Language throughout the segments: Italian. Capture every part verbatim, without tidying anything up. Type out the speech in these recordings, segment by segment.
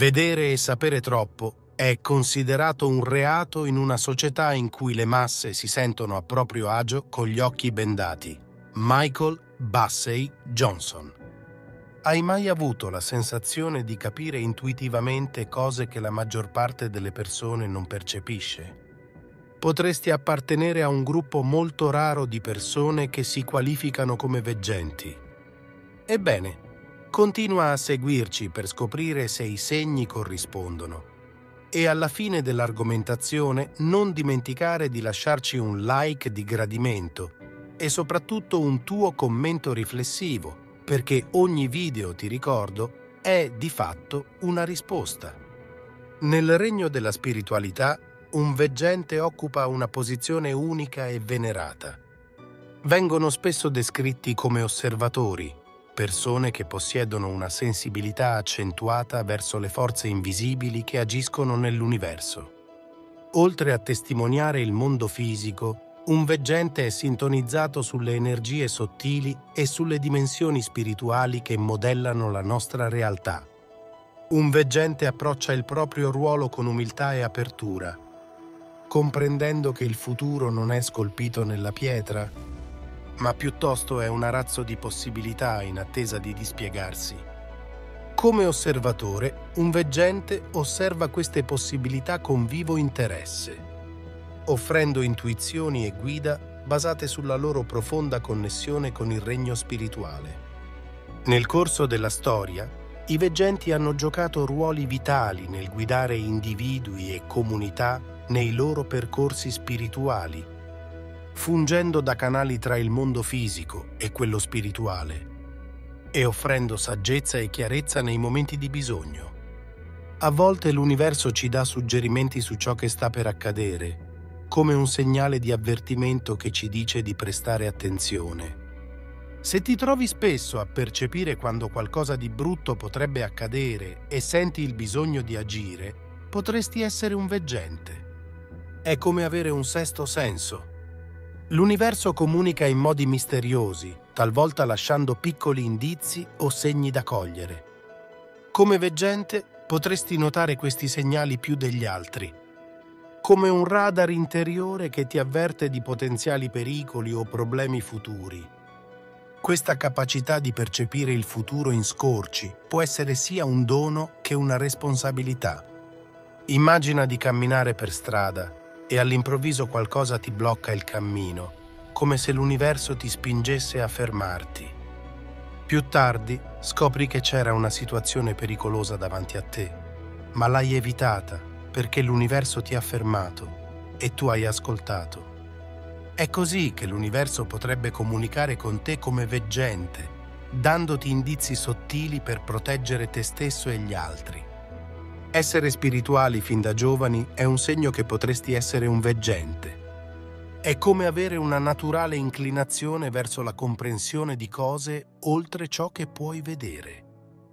Vedere e sapere troppo è considerato un reato in una società in cui le masse si sentono a proprio agio con gli occhi bendati. Michael Bussey Johnson. Hai mai avuto la sensazione di capire intuitivamente cose che la maggior parte delle persone non percepisce? Potresti appartenere a un gruppo molto raro di persone che si qualificano come veggenti. Ebbene, continua a seguirci per scoprire se i segni corrispondono. E alla fine dell'argomentazione non dimenticare di lasciarci un like di gradimento e soprattutto un tuo commento riflessivo, perché ogni video, ti ricordo, è di fatto una risposta. Nel regno della spiritualità, un veggente occupa una posizione unica e venerata. Vengono spesso descritti come osservatori, persone che possiedono una sensibilità accentuata verso le forze invisibili che agiscono nell'universo. Oltre a testimoniare il mondo fisico, un veggente è sintonizzato sulle energie sottili e sulle dimensioni spirituali che modellano la nostra realtà. Un veggente approccia il proprio ruolo con umiltà e apertura, comprendendo che il futuro non è scolpito nella pietra, ma piuttosto è un arazzo di possibilità in attesa di dispiegarsi. Come osservatore, un veggente osserva queste possibilità con vivo interesse, offrendo intuizioni e guida basate sulla loro profonda connessione con il regno spirituale. Nel corso della storia, i veggenti hanno giocato ruoli vitali nel guidare individui e comunità nei loro percorsi spirituali, fungendo da canali tra il mondo fisico e quello spirituale e offrendo saggezza e chiarezza nei momenti di bisogno. A volte l'universo ci dà suggerimenti su ciò che sta per accadere, come un segnale di avvertimento che ci dice di prestare attenzione. Se ti trovi spesso a percepire quando qualcosa di brutto potrebbe accadere e senti il bisogno di agire, potresti essere un veggente. È come avere un sesto senso. L'universo comunica in modi misteriosi, talvolta lasciando piccoli indizi o segni da cogliere. Come veggente potresti notare questi segnali più degli altri, come un radar interiore che ti avverte di potenziali pericoli o problemi futuri. Questa capacità di percepire il futuro in scorci può essere sia un dono che una responsabilità. Immagina di camminare per strada e all'improvviso qualcosa ti blocca il cammino, come se l'universo ti spingesse a fermarti. Più tardi scopri che c'era una situazione pericolosa davanti a te, ma l'hai evitata perché l'universo ti ha fermato e tu hai ascoltato. È così che l'universo potrebbe comunicare con te come veggente, dandoti indizi sottili per proteggere te stesso e gli altri. Essere spirituali fin da giovani è un segno che potresti essere un veggente. È come avere una naturale inclinazione verso la comprensione di cose oltre ciò che puoi vedere.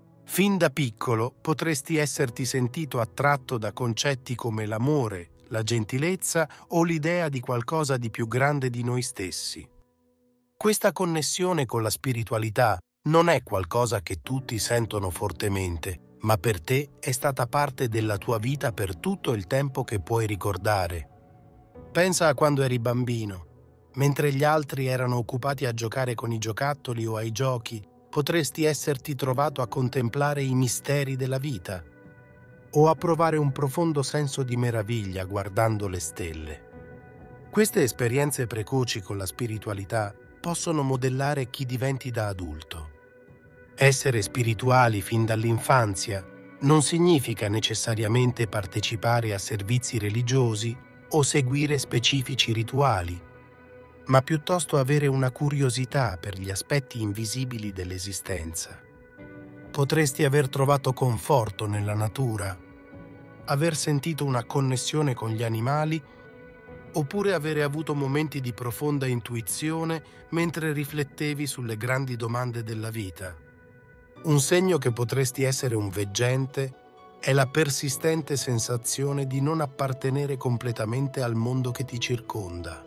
Fin da piccolo potresti esserti sentito attratto da concetti come l'amore, la gentilezza o l'idea di qualcosa di più grande di noi stessi. Questa connessione con la spiritualità non è qualcosa che tutti sentono fortemente, ma per te è stata parte della tua vita per tutto il tempo che puoi ricordare. Pensa a quando eri bambino. Mentre gli altri erano occupati a giocare con i giocattoli o ai giochi, potresti esserti trovato a contemplare i misteri della vita o a provare un profondo senso di meraviglia guardando le stelle. Queste esperienze precoci con la spiritualità possono modellare chi diventi da adulto. Essere spirituali fin dall'infanzia non significa necessariamente partecipare a servizi religiosi o seguire specifici rituali, ma piuttosto avere una curiosità per gli aspetti invisibili dell'esistenza. Potresti aver trovato conforto nella natura, aver sentito una connessione con gli animali, oppure avere avuto momenti di profonda intuizione mentre riflettevi sulle grandi domande della vita. Un segno che potresti essere un veggente è la persistente sensazione di non appartenere completamente al mondo che ti circonda.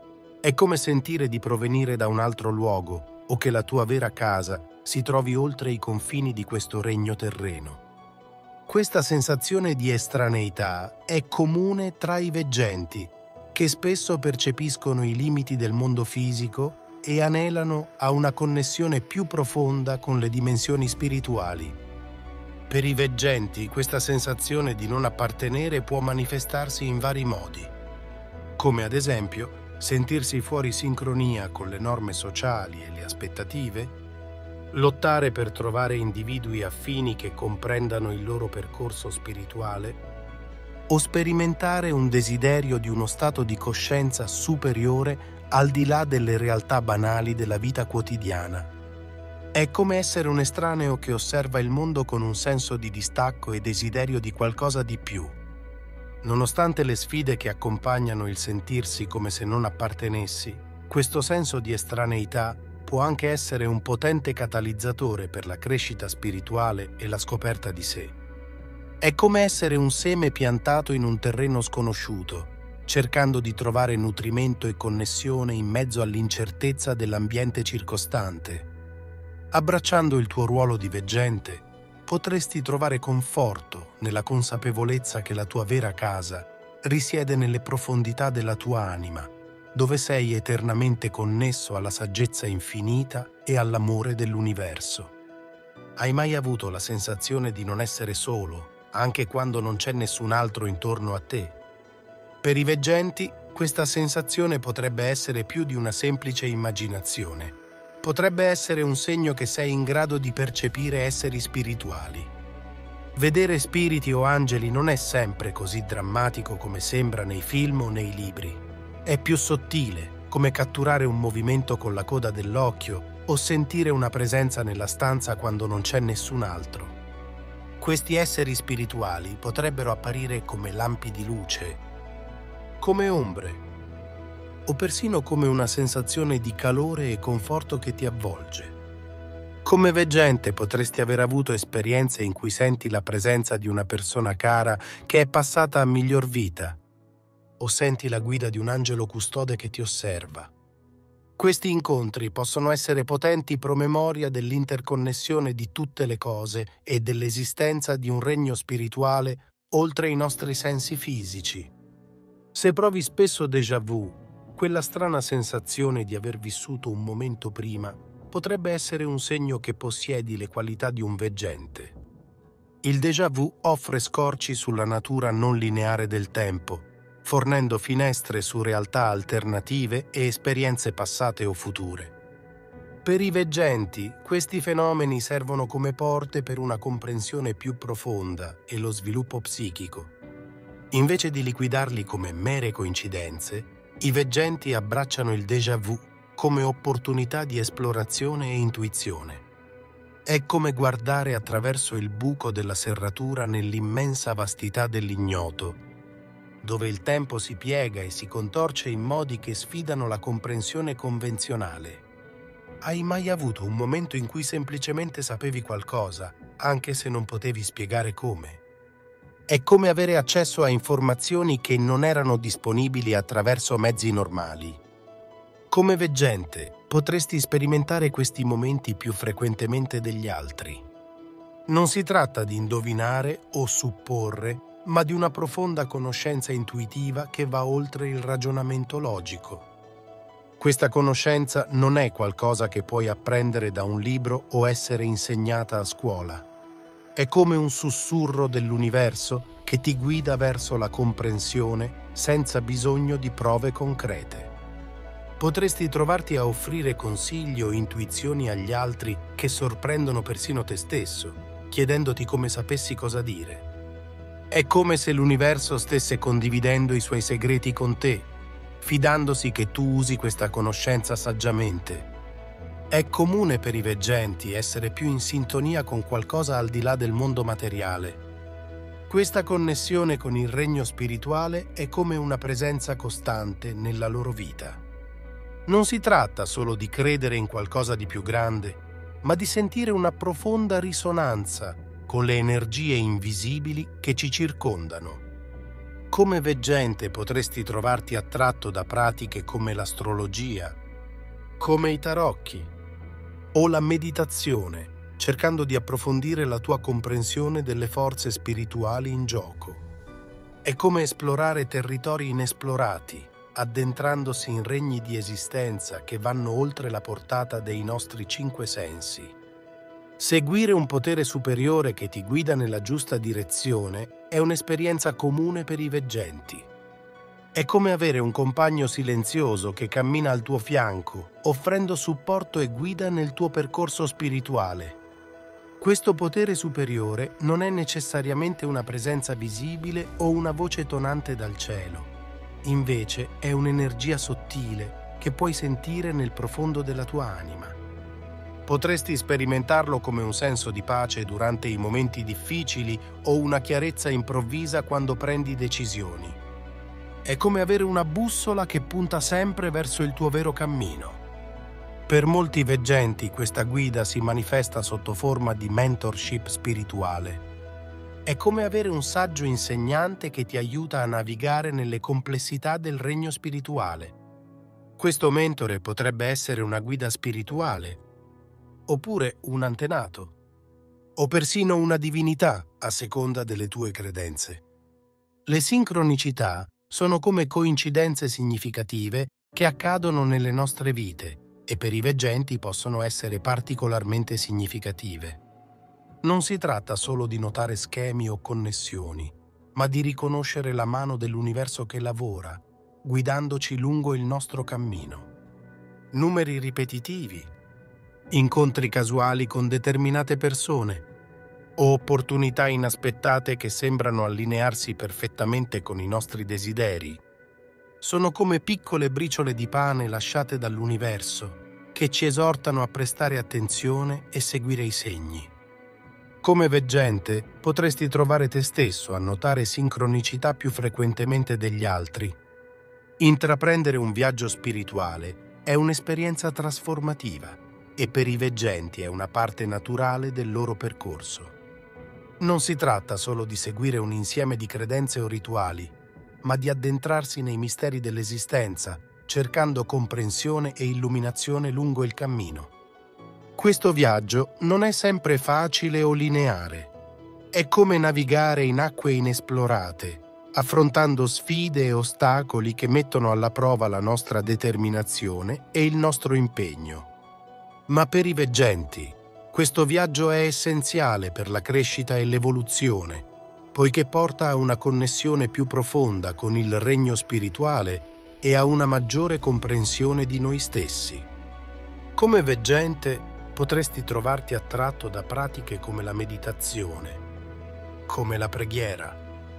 È come sentire di provenire da un altro luogo o che la tua vera casa si trovi oltre i confini di questo regno terreno. Questa sensazione di estraneità è comune tra i veggenti, che spesso percepiscono i limiti del mondo fisico e anelano a una connessione più profonda con le dimensioni spirituali. Per i veggenti, questa sensazione di non appartenere può manifestarsi in vari modi, come ad esempio sentirsi fuori sincronia con le norme sociali e le aspettative, lottare per trovare individui affini che comprendano il loro percorso spirituale o sperimentare un desiderio di uno stato di coscienza superiore al di là delle realtà banali della vita quotidiana. È come essere un estraneo che osserva il mondo con un senso di distacco e desiderio di qualcosa di più. Nonostante le sfide che accompagnano il sentirsi come se non appartenessi, questo senso di estraneità può anche essere un potente catalizzatore per la crescita spirituale e la scoperta di sé. È come essere un seme piantato in un terreno sconosciuto, cercando di trovare nutrimento e connessione in mezzo all'incertezza dell'ambiente circostante. Abbracciando il tuo ruolo di veggente, potresti trovare conforto nella consapevolezza che la tua vera casa risiede nelle profondità della tua anima, dove sei eternamente connesso alla saggezza infinita e all'amore dell'universo. Hai mai avuto la sensazione di non essere solo, anche quando non c'è nessun altro intorno a te? Per i veggenti, questa sensazione potrebbe essere più di una semplice immaginazione. Potrebbe essere un segno che sei in grado di percepire esseri spirituali. Vedere spiriti o angeli non è sempre così drammatico come sembra nei film o nei libri. È più sottile, come catturare un movimento con la coda dell'occhio o sentire una presenza nella stanza quando non c'è nessun altro. Questi esseri spirituali potrebbero apparire come lampi di luce, come ombre, o persino come una sensazione di calore e conforto che ti avvolge. Come veggente potresti aver avuto esperienze in cui senti la presenza di una persona cara che è passata a miglior vita, o senti la guida di un angelo custode che ti osserva. Questi incontri possono essere potenti promemoria dell'interconnessione di tutte le cose e dell'esistenza di un regno spirituale oltre i nostri sensi fisici. Se provi spesso déjà vu, quella strana sensazione di aver vissuto un momento prima potrebbe essere un segno che possiedi le qualità di un veggente. Il déjà vu offre scorci sulla natura non lineare del tempo, fornendo finestre su realtà alternative e esperienze passate o future. Per i veggenti, questi fenomeni servono come porte per una comprensione più profonda e lo sviluppo psichico. Invece di liquidarli come mere coincidenze, i veggenti abbracciano il déjà vu come opportunità di esplorazione e intuizione. È come guardare attraverso il buco della serratura nell'immensa vastità dell'ignoto, dove il tempo si piega e si contorce in modi che sfidano la comprensione convenzionale. Hai mai avuto un momento in cui semplicemente sapevi qualcosa, anche se non potevi spiegare come? È come avere accesso a informazioni che non erano disponibili attraverso mezzi normali. Come veggente, potresti sperimentare questi momenti più frequentemente degli altri. Non si tratta di indovinare o supporre, ma di una profonda conoscenza intuitiva che va oltre il ragionamento logico. Questa conoscenza non è qualcosa che puoi apprendere da un libro o essere insegnata a scuola. È come un sussurro dell'universo che ti guida verso la comprensione senza bisogno di prove concrete. Potresti trovarti a offrire consigli o intuizioni agli altri che sorprendono persino te stesso, chiedendoti come sapessi cosa dire. È come se l'universo stesse condividendo i suoi segreti con te, fidandosi che tu usi questa conoscenza saggiamente. È comune per i veggenti essere più in sintonia con qualcosa al di là del mondo materiale. Questa connessione con il regno spirituale è come una presenza costante nella loro vita. Non si tratta solo di credere in qualcosa di più grande, ma di sentire una profonda risonanza con le energie invisibili che ci circondano. Come veggente potresti trovarti attratto da pratiche come l'astrologia, come i tarocchi o la meditazione, cercando di approfondire la tua comprensione delle forze spirituali in gioco. È come esplorare territori inesplorati, addentrandosi in regni di esistenza che vanno oltre la portata dei nostri cinque sensi. Seguire un potere superiore che ti guida nella giusta direzione è un'esperienza comune per i veggenti. È come avere un compagno silenzioso che cammina al tuo fianco, offrendo supporto e guida nel tuo percorso spirituale. Questo potere superiore non è necessariamente una presenza visibile o una voce tonante dal cielo. Invece è un'energia sottile che puoi sentire nel profondo della tua anima. Potresti sperimentarlo come un senso di pace durante i momenti difficili o una chiarezza improvvisa quando prendi decisioni. È come avere una bussola che punta sempre verso il tuo vero cammino. Per molti veggenti questa guida si manifesta sotto forma di mentorship spirituale. È come avere un saggio insegnante che ti aiuta a navigare nelle complessità del regno spirituale. Questo mentore potrebbe essere una guida spirituale, oppure un antenato, o persino una divinità a seconda delle tue credenze. Le sincronicità sono come coincidenze significative che accadono nelle nostre vite e per i veggenti possono essere particolarmente significative. Non si tratta solo di notare schemi o connessioni, ma di riconoscere la mano dell'universo che lavora, guidandoci lungo il nostro cammino. Numeri ripetitivi, incontri casuali con determinate persone o opportunità inaspettate che sembrano allinearsi perfettamente con i nostri desideri. Sono come piccole briciole di pane lasciate dall'universo che ci esortano a prestare attenzione e seguire i segni. Come veggente potresti trovare te stesso a notare sincronicità più frequentemente degli altri. Intraprendere un viaggio spirituale è un'esperienza trasformativa e per i veggenti è una parte naturale del loro percorso. Non si tratta solo di seguire un insieme di credenze o rituali, ma di addentrarsi nei misteri dell'esistenza, cercando comprensione e illuminazione lungo il cammino. Questo viaggio non è sempre facile o lineare. È come navigare in acque inesplorate, affrontando sfide e ostacoli che mettono alla prova la nostra determinazione e il nostro impegno. Ma per i veggenti, questo viaggio è essenziale per la crescita e l'evoluzione, poiché porta a una connessione più profonda con il regno spirituale e a una maggiore comprensione di noi stessi. Come veggente, potresti trovarti attratto da pratiche come la meditazione, come la preghiera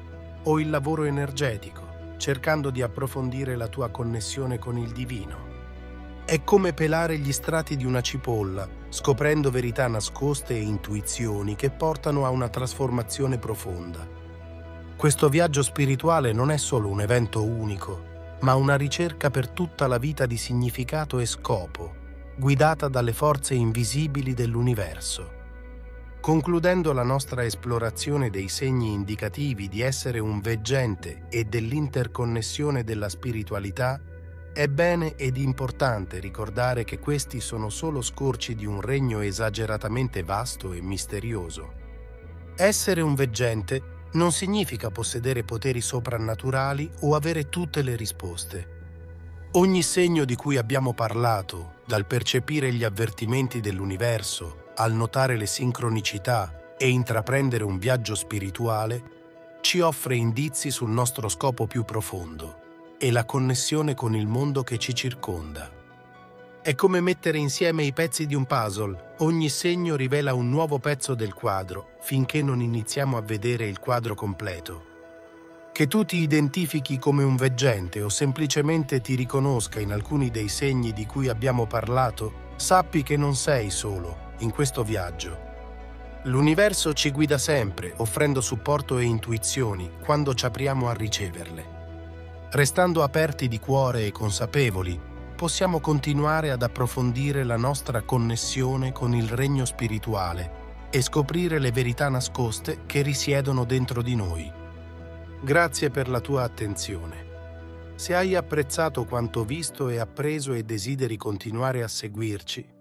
o il lavoro energetico, cercando di approfondire la tua connessione con il divino. È come pelare gli strati di una cipolla, scoprendo verità nascoste e intuizioni che portano a una trasformazione profonda. Questo viaggio spirituale non è solo un evento unico, ma una ricerca per tutta la vita di significato e scopo, guidata dalle forze invisibili dell'universo. Concludendo la nostra esplorazione dei segni indicativi di essere un veggente e dell'interconnessione della spiritualità, è bene ed importante ricordare che questi sono solo scorci di un regno esageratamente vasto e misterioso. Essere un veggente non significa possedere poteri soprannaturali o avere tutte le risposte. Ogni segno di cui abbiamo parlato, dal percepire gli avvertimenti dell'universo al notare le sincronicità e intraprendere un viaggio spirituale, ci offre indizi sul nostro scopo più profondo e la connessione con il mondo che ci circonda. È come mettere insieme i pezzi di un puzzle. Ogni segno rivela un nuovo pezzo del quadro, finché non iniziamo a vedere il quadro completo. Che tu ti identifichi come un veggente o semplicemente ti riconosca in alcuni dei segni di cui abbiamo parlato, sappi che non sei solo in questo viaggio. L'universo ci guida sempre, offrendo supporto e intuizioni quando ci apriamo a riceverle. Restando aperti di cuore e consapevoli, possiamo continuare ad approfondire la nostra connessione con il regno spirituale e scoprire le verità nascoste che risiedono dentro di noi. Grazie per la tua attenzione. Se hai apprezzato quanto visto e appreso e desideri continuare a seguirci,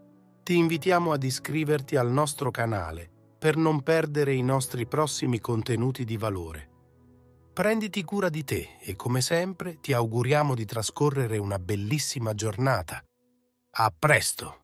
Ti invitiamo ad iscriverti al nostro canale per non perdere i nostri prossimi contenuti di valore. Prenditi cura di te e, come sempre, ti auguriamo di trascorrere una bellissima giornata. A presto!